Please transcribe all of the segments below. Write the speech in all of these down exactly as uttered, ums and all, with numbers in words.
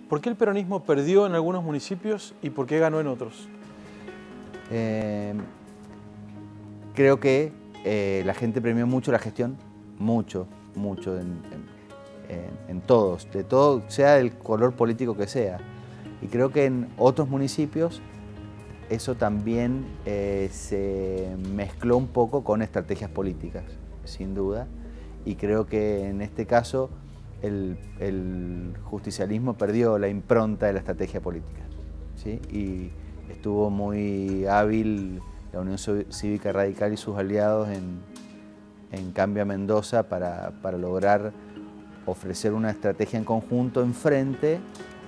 ¿Por qué el peronismo perdió en algunos municipios y por qué ganó en otros? Eh, creo que eh, la gente premió mucho la gestión, mucho, mucho, en, en, en, en todos, de todo, sea el color político que sea. Y creo que en otros municipios eso también eh, se mezcló un poco con estrategias políticas, sin duda. Y creo que en este caso el, el justicialismo perdió la impronta de la estrategia política, ¿sí? Y estuvo muy hábil la Unión Cívica Radical y sus aliados en, en Cambia Mendoza para, para lograr ofrecer una estrategia en conjunto enfrente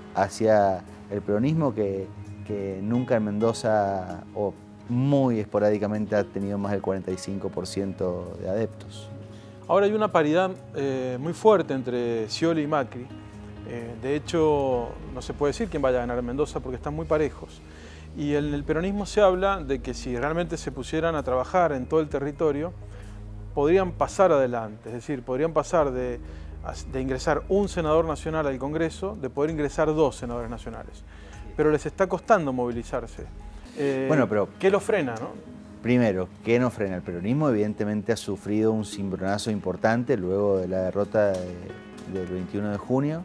hacia el peronismo que, que nunca en Mendoza o muy esporádicamente ha tenido más del cuarenta y cinco por ciento de adeptos. Ahora hay una paridad eh, muy fuerte entre Scioli y Macri. Eh, de hecho, no se puede decir quién vaya a ganar en Mendoza porque están muy parejos. Y en el peronismo se habla de que si realmente se pusieran a trabajar en todo el territorio, podrían pasar adelante. Es decir, podrían pasar de, de ingresar un senador nacional al Congreso, de poder ingresar dos senadores nacionales. Pero les está costando movilizarse. Eh, bueno, pero ¿Qué lo frena, no? Primero, ¿qué no frena? El peronismo evidentemente ha sufrido un cimbronazo importante luego de la derrota de, del veintiuno de junio,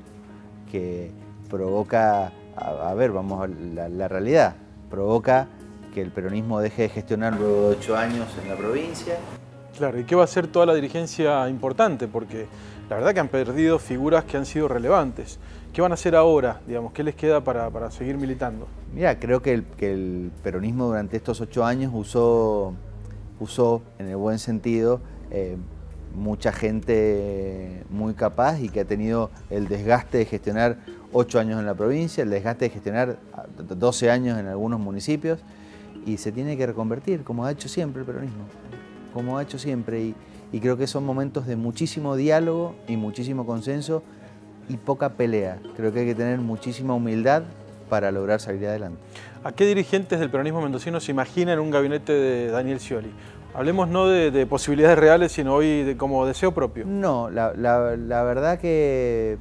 que provoca, a, a ver, vamos a la, la realidad, provoca que el peronismo deje de gestionar luego de ocho años en la provincia. Claro, ¿y qué va a hacer toda la dirigencia importante? Porque la verdad que han perdido figuras que han sido relevantes. ¿Qué van a hacer ahora? Digamos, ¿qué les queda para, para seguir militando? Mira, creo que el, que el peronismo durante estos ocho años usó, usó en el buen sentido, eh, mucha gente muy capaz y que ha tenido el desgaste de gestionar ocho años en la provincia, el desgaste de gestionar doce años en algunos municipios, y se tiene que reconvertir, como ha hecho siempre el peronismo, como ha hecho siempre, y, y creo que son momentos de muchísimo diálogo y muchísimo consenso y poca pelea. Creo que hay que tener muchísima humildad para lograr salir adelante. ¿A qué dirigentes del peronismo mendocino se imaginan un gabinete de Daniel Scioli? Hablemos no de, de posibilidades reales, sino hoy de, como deseo propio. No, la, la, la verdad que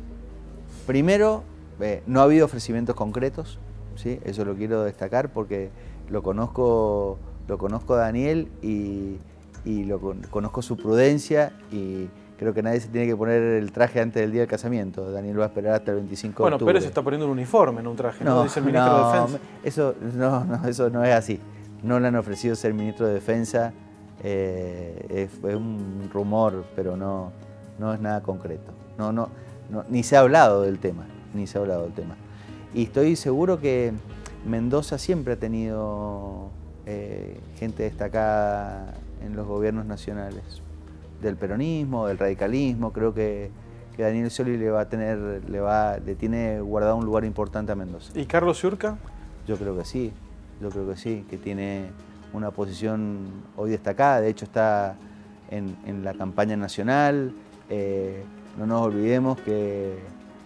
primero eh, no ha habido ofrecimientos concretos, ¿sí? Eso lo quiero destacar porque lo conozco, lo conozco a Daniel y, y lo, conozco su prudencia y creo que nadie se tiene que poner el traje antes del día del casamiento. Daniel va a esperar hasta el veinticinco bueno, de octubre. Bueno, Pérez está poniendo un uniforme, en un traje, ¿no? No, Dice el ministro no, de Defensa. Eso no, no, eso no es así. No le han ofrecido ser ministro de Defensa. Eh, es, es un rumor, pero no, no es nada concreto. No, no, no, ni se ha hablado del tema, ni se ha hablado del tema. Y estoy seguro que Mendoza siempre ha tenido eh, gente destacada en los gobiernos nacionales, del peronismo, del radicalismo. Creo que, que Daniel Scioli le va a tener, le va, le tiene guardado un lugar importante a Mendoza. ¿Y Carlos Ciurca? Yo creo que sí, yo creo que sí, que tiene una posición hoy destacada. De hecho está en, en la campaña nacional. Eh, no nos olvidemos que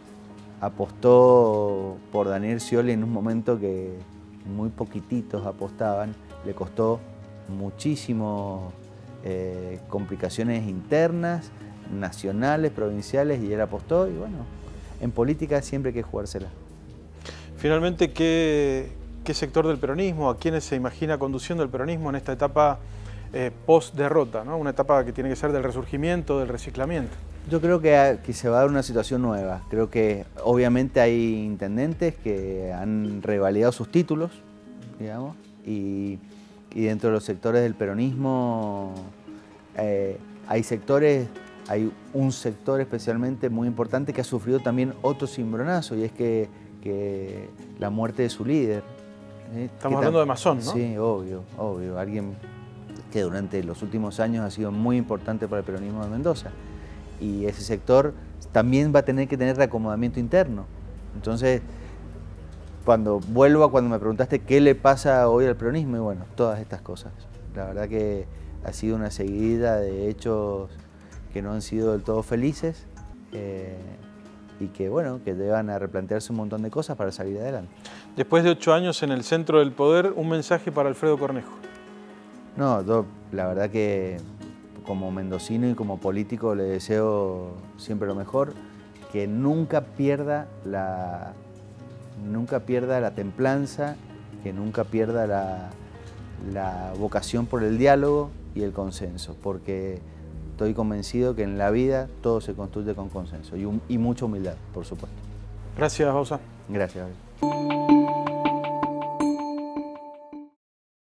apostó por Daniel Scioli en un momento que muy poquititos apostaban. Le costó muchísimo Eh, complicaciones internas, nacionales, provinciales, y él apostó, y bueno, en política siempre hay que jugársela. Finalmente, ¿qué, qué sector del peronismo, a quiénes se imagina conduciendo el peronismo en esta etapa eh, post-derrota, ¿no? Una etapa que tiene que ser del resurgimiento, del reciclamiento? Yo creo que, que se va a dar una situación nueva. Creo que obviamente hay intendentes que han revalidado sus títulos, digamos, y y dentro de los sectores del peronismo eh, hay sectores, hay un sector especialmente muy importante que ha sufrido también otro cimbronazo, y es que, que la muerte de su líder. ¿eh? Estamos hablando de Mazón, ¿no? Sí, obvio, obvio. Alguien que durante los últimos años ha sido muy importante para el peronismo de Mendoza. Y ese sector también va a tener que tener reacomodamiento interno. Entonces, cuando vuelvo a cuando me preguntaste qué le pasa hoy al peronismo, y bueno, todas estas cosas. La verdad que ha sido una seguidilla de hechos que no han sido del todo felices eh, y que, bueno, que deban a replantearse un montón de cosas para salir adelante. Después de ocho años en el centro del poder, un mensaje para Alfredo Cornejo. No, yo, la verdad que como mendocino y como político le deseo siempre lo mejor, que nunca pierda la nunca pierda la templanza, que nunca pierda la, la vocación por el diálogo y el consenso, porque estoy convencido que en la vida todo se construye con consenso y, un, y mucha humildad, por supuesto. Gracias, Bausa. Gracias, Gabriel.